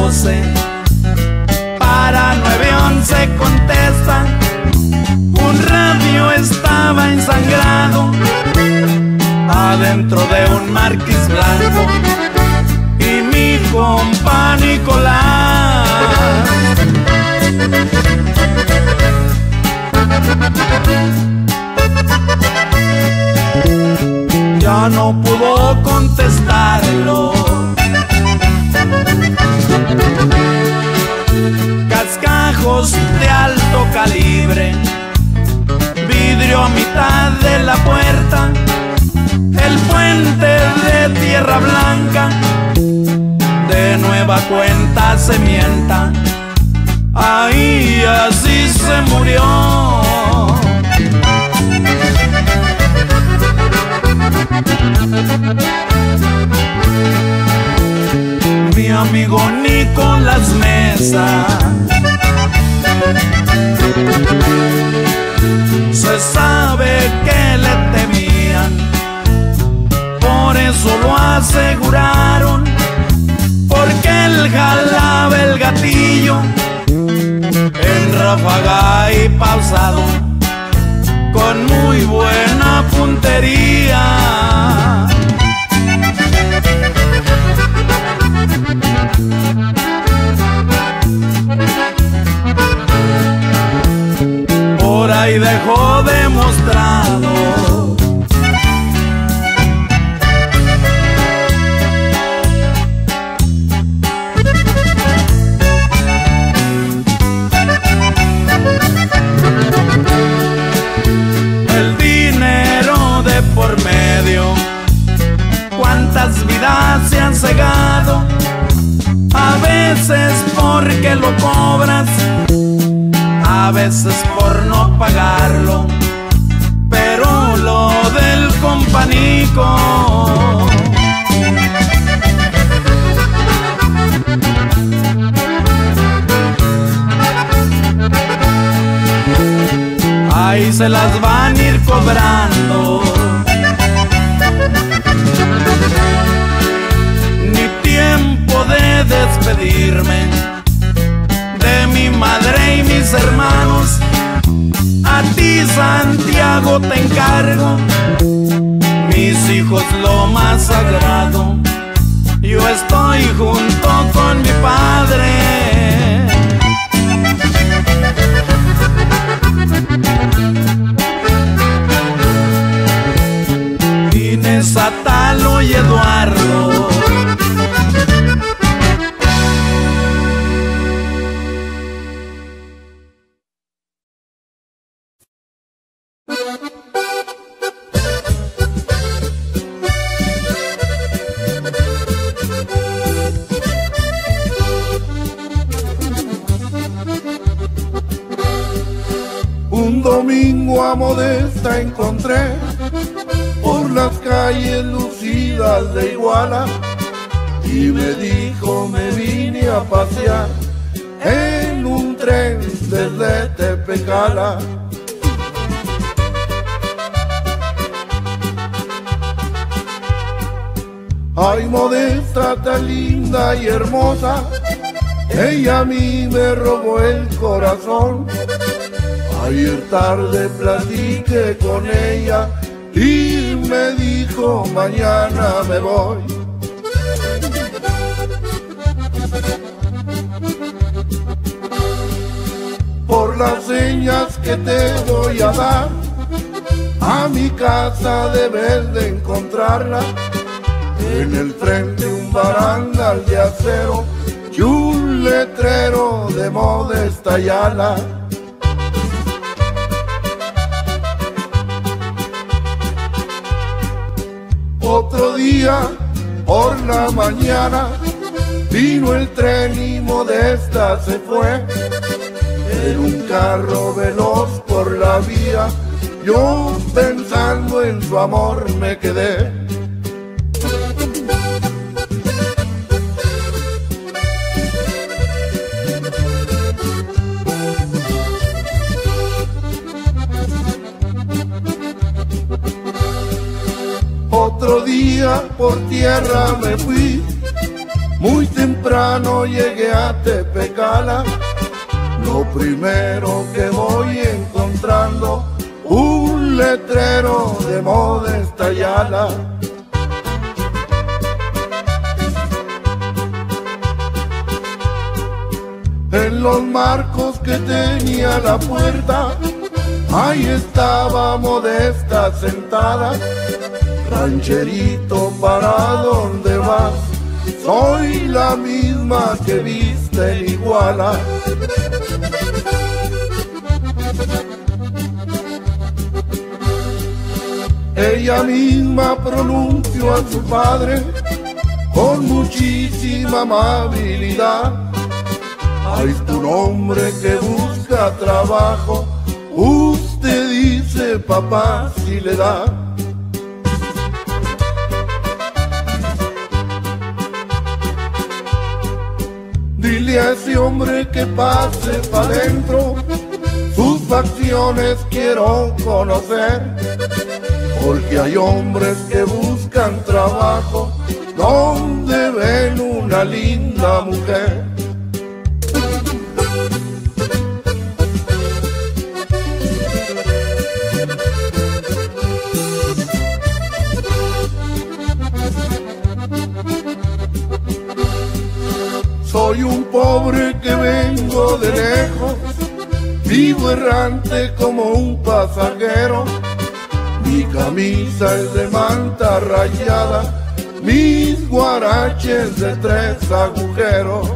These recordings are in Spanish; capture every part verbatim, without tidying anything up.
doce. Para nueve once contesta, un radio estaba ensangrado adentro de un marquís blanco, y mi compa Nicolás ya no pudo contestarlo. Cascajos de alto calibre, vidrio a mitad de la puerta, el puente de tierra blanca, de nueva cuenta se mienta, ahí así se murió. Mi amigo Nicolás Mesa se sabe que le temían, por eso lo aseguraron, porque él jalaba el gatillo en ráfaga y pausado, con muy buena puntería. Por ahí dejó demostrado el dinero de por medio. Cuántas vidas se han cegado, a veces porque lo cobras, a veces por no pagarlo, pero lo del companico ahí se las van a ir cobrando. Ni tiempo de despedirme de mi madre y mis hermanos, a ti Santiago te encargo, mis hijos lo más sagrado, yo estoy junto con mi padre. Inés, Atalo y Eduardo, un domingo a Modesta encontré por las calles lucidas de Iguala, y me dijo me vine a pasear en un tren desde Tepecala. Ay, Modesta tan linda y hermosa, ella a mí me robó el corazón. Ayer tarde platiqué con ella y me dijo mañana me voy. Por las señas que te voy a dar, a mi casa debes de encontrarla, en el frente un barandal de acero y un letrero de Modesta Ayala. Otro día, por la mañana, vino el tren y Modesta se fue. En un carro veloz por la vía, yo pensando en su amor me quedé. Otro día por tierra me fui, Muy temprano llegué a Tepecala, lo primero que voy encontrando, un letrero de Modesta Yala. En los marcos que tenía la puerta, ahí estaba Modesta sentada. Rancherito, ¿para dónde vas? Soy la misma que viste en Iguala. Ella misma pronunció a su padre con muchísima amabilidad: ay, tu hombre que busca trabajo, usted dice papá si le da. Dile a ese hombre que pase pa' dentro, sus facciones quiero conocer, porque hay hombres que buscan trabajo donde ven una linda mujer. Soy un pobre que vengo de lejos, vivo errante como un pasajero. Mi camisa es de manta rayada, mis guaraches de tres agujeros.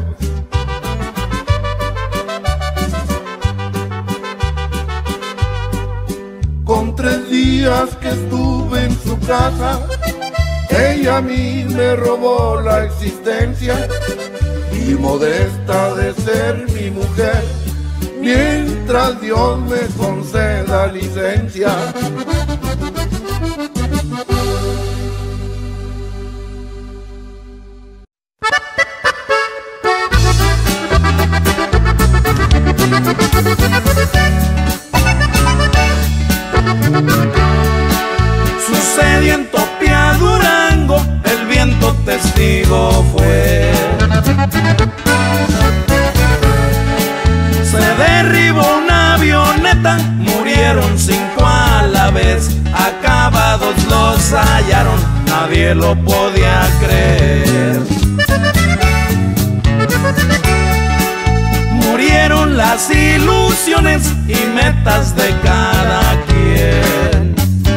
Con tres días que estuve en su casa, ella a mí me robó la existencia. Y Modesta de ser mi mujer, mientras Dios me conceda licencia. Sucedió en Topia, Durango, el viento testigo fue. Se derribó una avioneta, murieron cinco a la vez, acabados los hallaron, nadie lo podía creer. Murieron las ilusiones y metas de cada quien.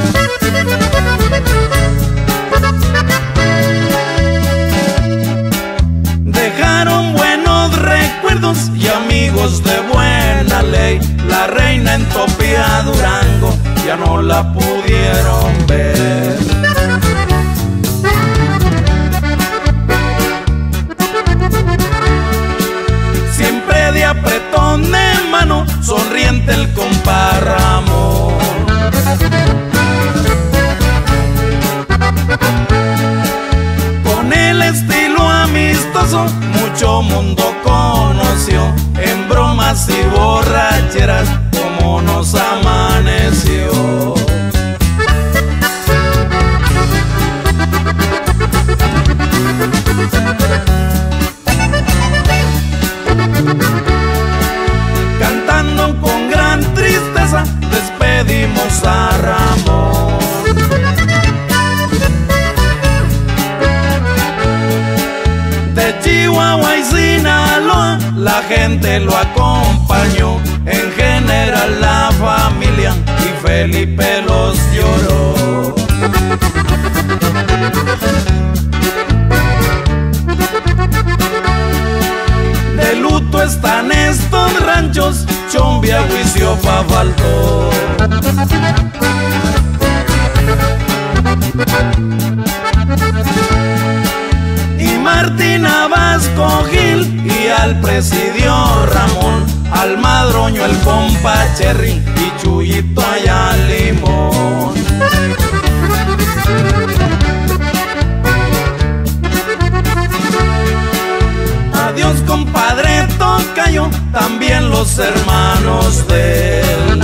Dejaron buenos recuerdos y amigos de buena ley. La reina en Topia, Durango, ya no la pudieron ver. Siempre de apretón de mano, sonriente el compa Ramón. Con el estilo amistoso, mucho mundo conoció. En bromas y borracheras, como nos amaneció. Cantando con gran tristeza, despedimos a Ramón. De Chihuahua y Sinaloa, la gente lo acompañó. En general la familia y Felipe los lloró. De luto están estos ranchos, Chombia, Huiziopa faltó. Y Martina Vasco Gil y al presidio Ramón, al Madroño el compa Cherry y Chuyito allá Limón. Adiós compadre Tocayo, también los hermanos de él.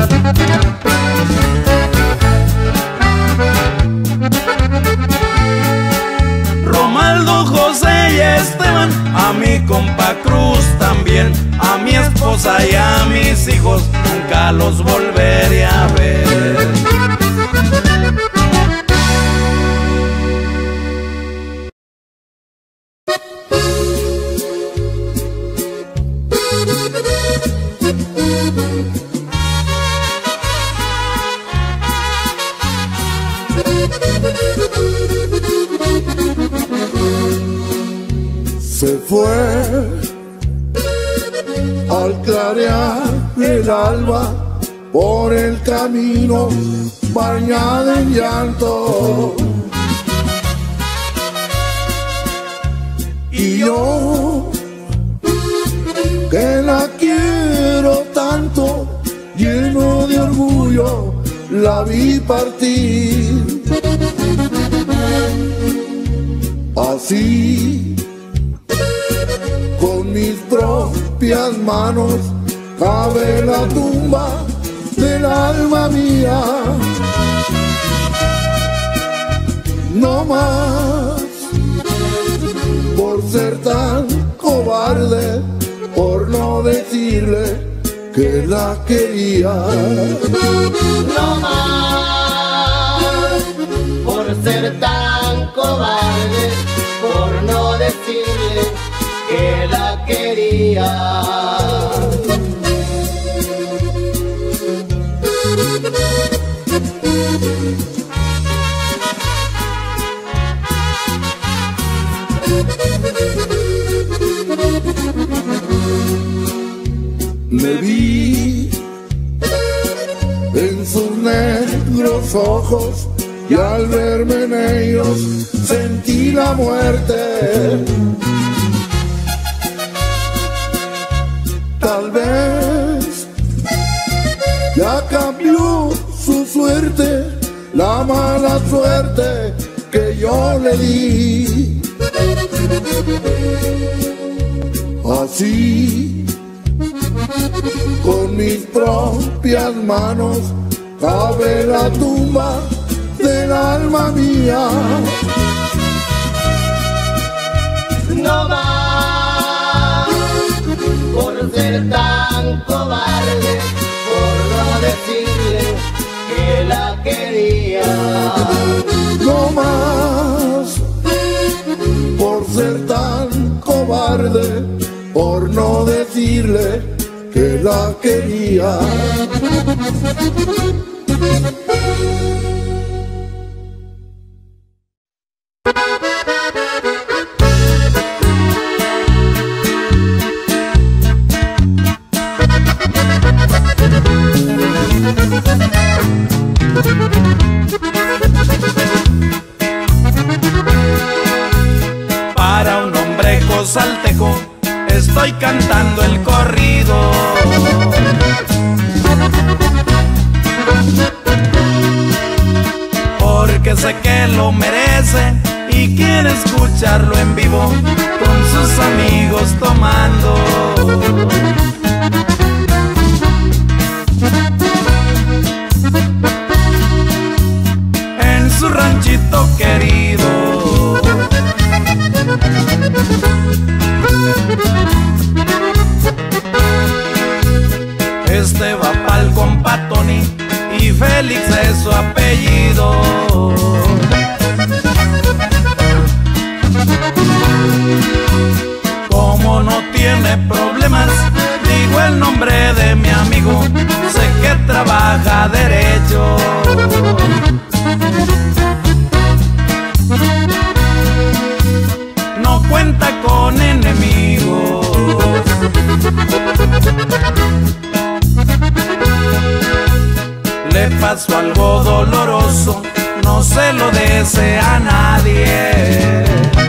Romaldo, José y Esteban, a mi compa Cruz también, a mi esposa y a mis hijos, nunca los volveré a ver. Se fue al clarear el alba por el camino bañado en llanto, y yo que la quiero tanto, lleno de orgullo la vi partir. Así, con mis propias manos, cavé la tumba del alma mía. No más por ser tan cobarde, por no decirle que la quería. No más por ser tan cobarde, por no decirle que la quería. Me vi en sus negros ojos y al verme en ellos sentí la muerte. Tal vez ya cambió su suerte, la mala suerte que yo le di. Así, con mis propias manos, cavé la tumba del alma mía. No más por ser tan cobarde, por no decirle que la quería. No más por ser tan cobarde, por no decirle que la quería. Para un hombre cozalteco estoy cantando el corrido. Porque sé que lo merece y quiere escucharlo en vivo con sus amigos tomando. En su ranchito querido. Este va pa'l compa Tony y Félix es su apellido. Como no tiene problemas, digo el nombre de mi amigo, sé que trabaja derecho. No cuenta con enemigos. Le pasó algo doloroso, no se lo desea a nadie.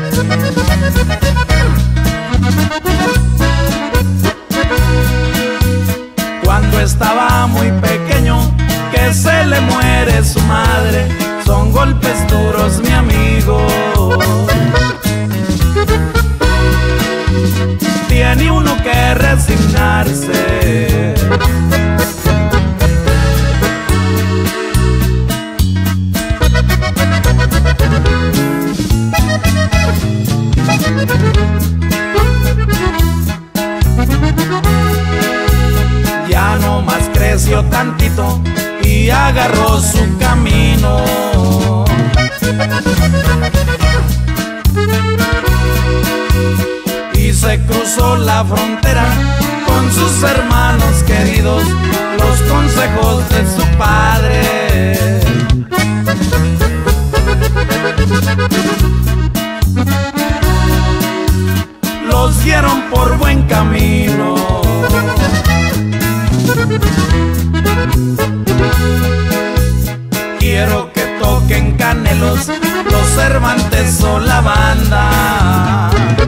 Cuando estaba muy pequeño, que se le muere su madre, son golpes duros, mi amigo. Tiene uno que resignarse. agarró su camino. Y se cruzó la frontera con sus hermanos queridos, los consejos de su padre. Los dieron por buen camino. Quiero que toquen Canelos, los Cervantes o la banda.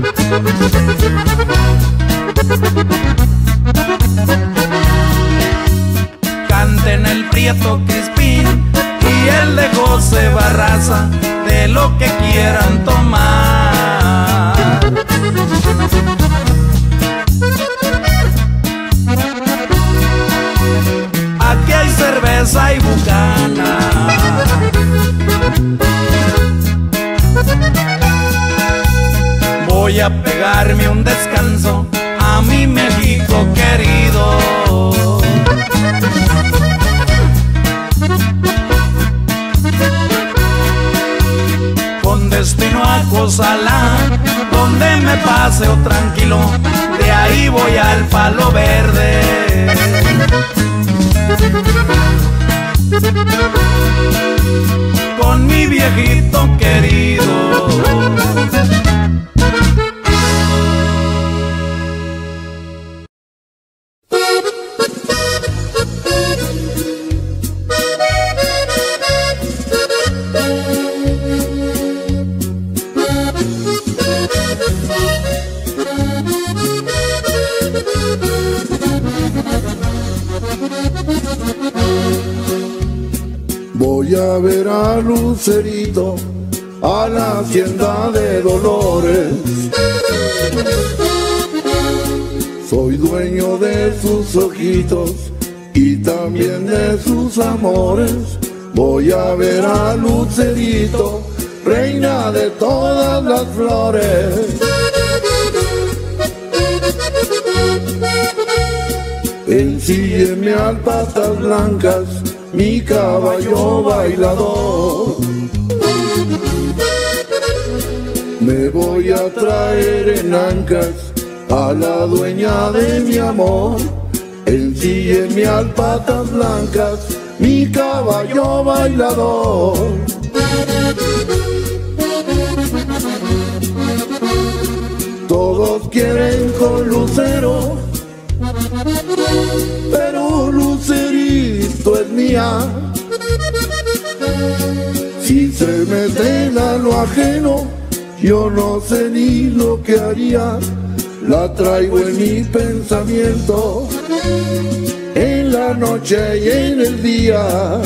Canten el Prieto Crispín y el de José Barraza, de lo que quieran tomar. Aquí hay cerveza y bucana. Voy a pegarme un descanso a mi México querido. Con destino a Cozalá, donde me paseo tranquilo, de ahí voy al Palo Verde. Con mi viejito querido. Voy a ver a Lucerito a la hacienda de Dolores. Soy dueño de sus ojitos y también de sus amores. Voy a ver a Lucerito, reina de todas las flores. Ensílleme al patas blancas, mi caballo bailador. Me voy a traer en ancas a la dueña de mi amor. Ensílleme al patas blancas, mi caballo bailador. Todos quieren con Lucero, pero Lucerito es mía. Si se meten a lo ajeno, yo no sé ni lo que haría. La traigo en mi pensamiento, en la noche y en el día.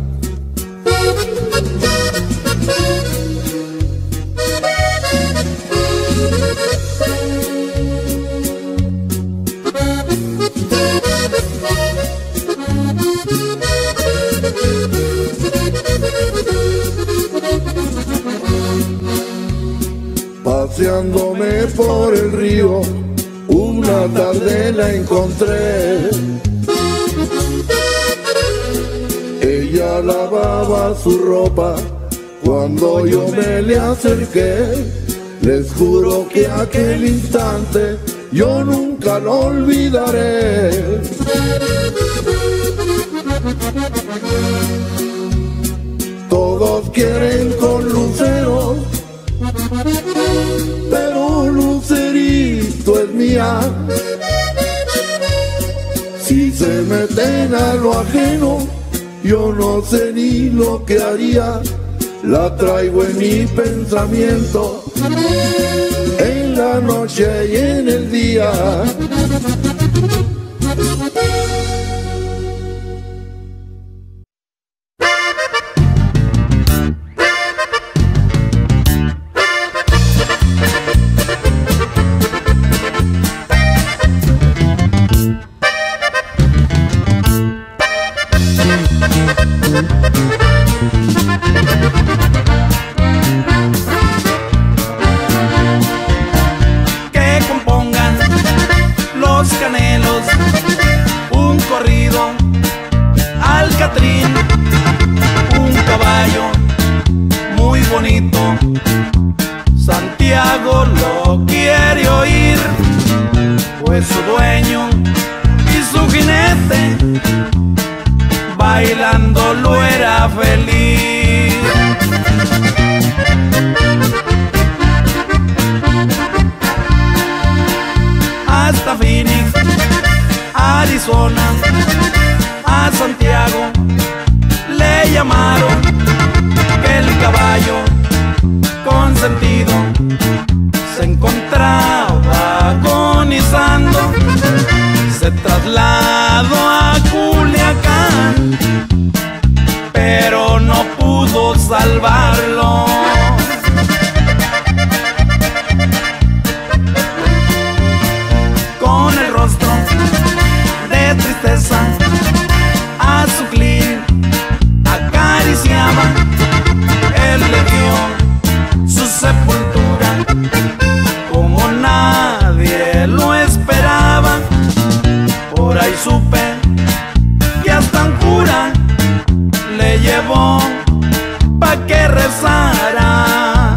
Paseándome por el río, una tarde la encontré. Ella lavaba su ropa cuando yo me le acerqué. Les juro que aquel instante yo nunca lo olvidaré. Todos quieren con Lucero, pero Lucerito es mía. Si se meten a lo ajeno, yo no sé ni lo que haría. La traigo en mi pensamiento, en la noche y en el día. Que compongan los Canelos un Santiago lo quiere oír, pues su dueño y su jinete bailando lo era feliz. Hasta Phoenix, Arizona, a Santiago le llamaron que el caballo consentido se encontraba agonizando. Se trasladó a Culiacán, pero no pudo salvarlo. Con el rostro de tristeza a su clín acariciaba, él le dio su sepultura como nadie lo esperaba. Por ahí supe que hasta un cura le llevó pa' que rezara.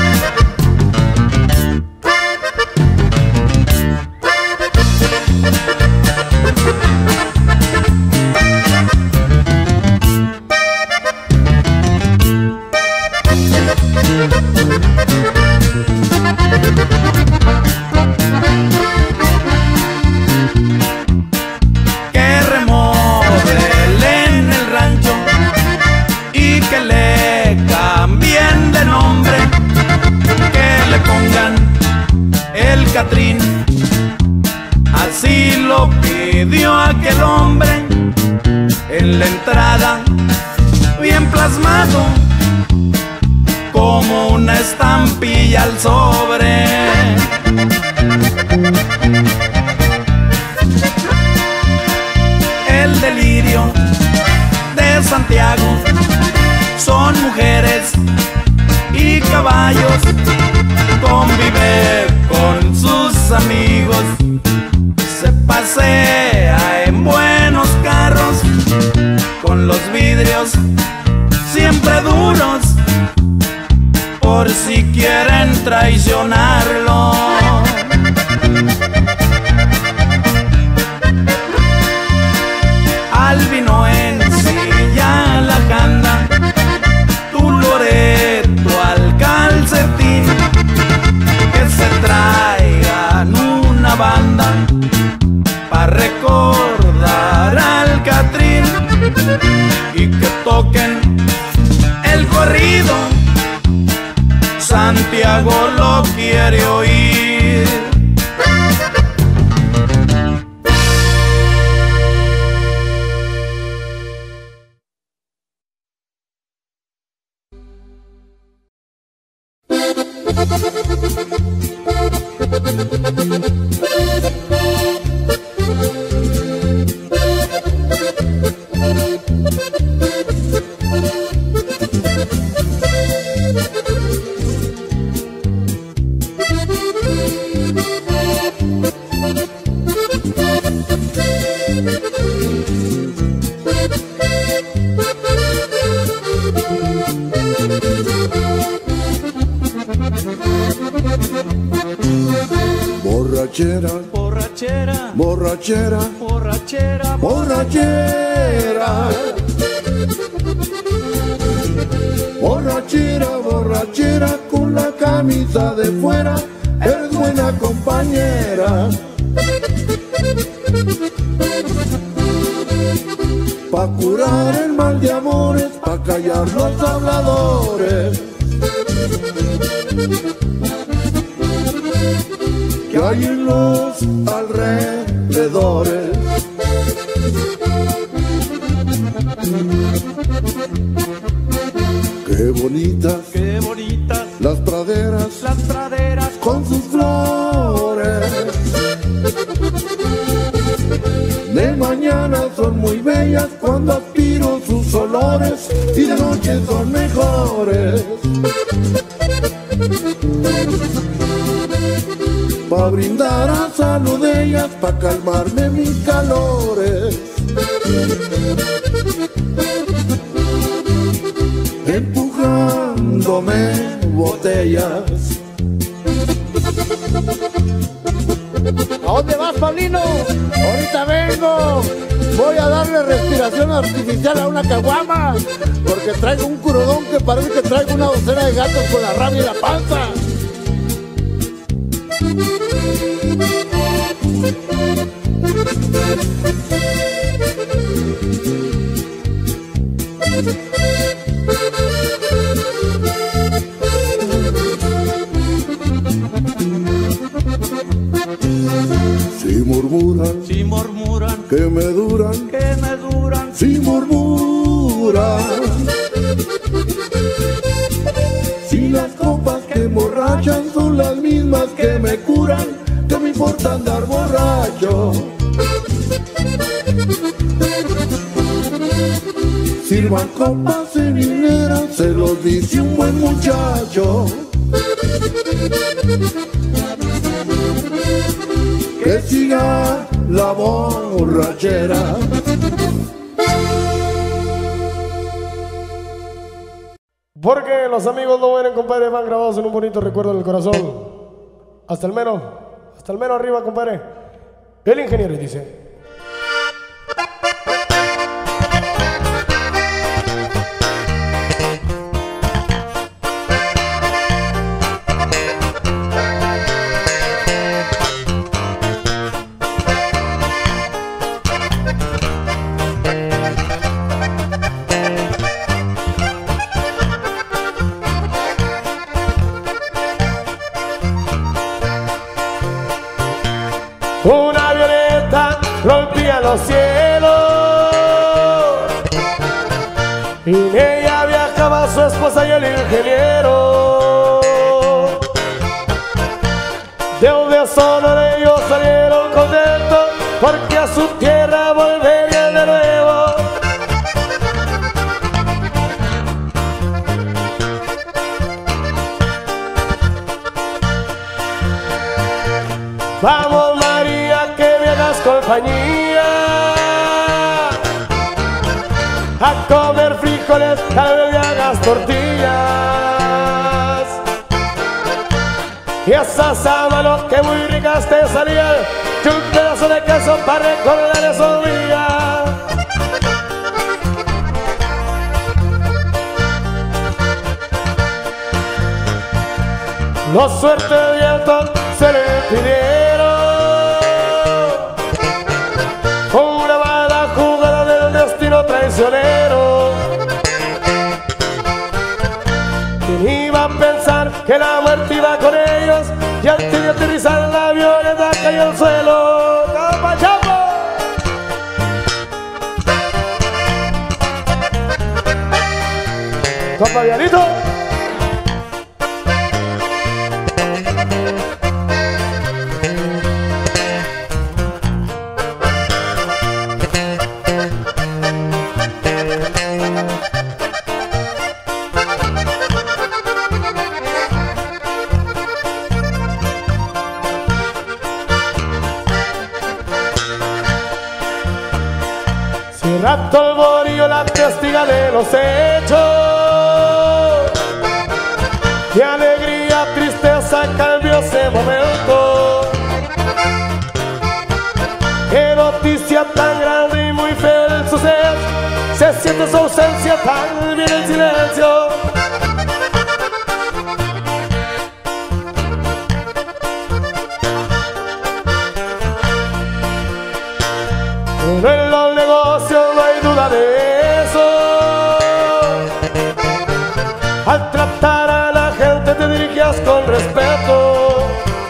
Que remodelen el rancho y que le cambien de nombre, que le pongan el Catrín. Así lo pidió aquel hombre en la entrada, bien plasmado como una estampilla al sobre. El delirio de Santiago son mujeres y caballos, convive con sus amigos, se pasea en buenos carros, con los vidrios siempre duros, por si quieren traicionarlo. Al vino en silla la janda, tu Loreto al calcetín, que se traigan una banda pa' recordar al Catrín y que toquen el corrido. Santiago lo quiere oír. Borrachera, Borrachera, borrachera, borrachera, borrachera. Borrachera, borrachera, con la camisa de fuera, eres buena compañera. Pa' curar el mal de amores, pa' callar los habladores que hay en los alrededores. Qué bonitas, qué bonitas las praderas, las praderas con sus flores. De mañana son muy bellas cuando aspiro sus olores, y de noche son mejores. Pa' brindar a salud de ellas, pa' calmarme mis calores. Empujándome botellas. Paulino, ahorita vengo. Voy a darle respiración artificial a una caguama, porque traigo un curudón que parece que traigo una docena de gatos con la rabia y la panza. Si murmuran, si murmuran, que me duran, que me duran, si murmuran, si las copas que emborrachan son las mismas que me curan, que me importa andar borracho. Sirvan copas en hilera, se los dice un buen muchacho. Que siga la borrachera. Porque los amigos no mueren, compadre, van grabados en un bonito recuerdo en el corazón. Hasta el mero, hasta el mero arriba, compadre. El ingeniero dice: una avioneta rompía los cielos y en ella viajaba su esposa y el ingeniero. De un deshonor ellos salieron contentos porque a su tierra volverían de nuevo. Vamos María, que me hagas compañía a comer frijoles, tal vez me hagas tortillas y esas sábanas que muy ricas te salían y un pedazo de queso para recordar esos días. Los suertes de viento se le pidieron una mala jugada del destino traicionero. ¿Quién iba a pensar que la muerte iba con ellos y antes de aterrizar la avioneta cayó al suelo? ¡Capa, chapo! ¡Compa Vianito! Rato el borillo, la testiga de los hechos, de alegría, tristeza cambió ese momento. Qué noticia tan grande y muy fea el suceso, se siente su ausencia, tan bien el silencio. Pero en los negocios no hay duda de eso. Al tratar a la gente te dirigías con respeto.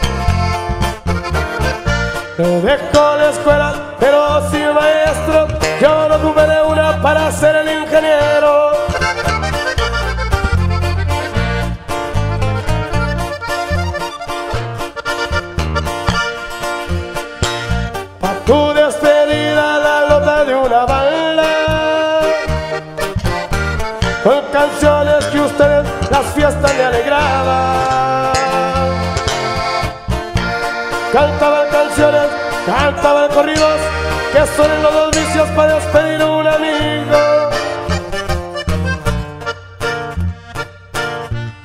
Te dejo la escuela, pero sin maestro, yo no tuve de una para ser el ingeniero. Pa' tu despedida la nota de una banda, con canciones que ustedes las fiestas le alegraban. Cantaban canciones, cantaban corridos, que son los dos vicios para despedir a un amigo.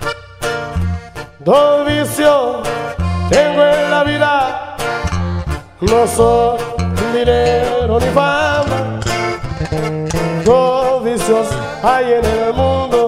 Dos vicios tengo en la vida, no son dinero ni fama, codicios hay en el mundo.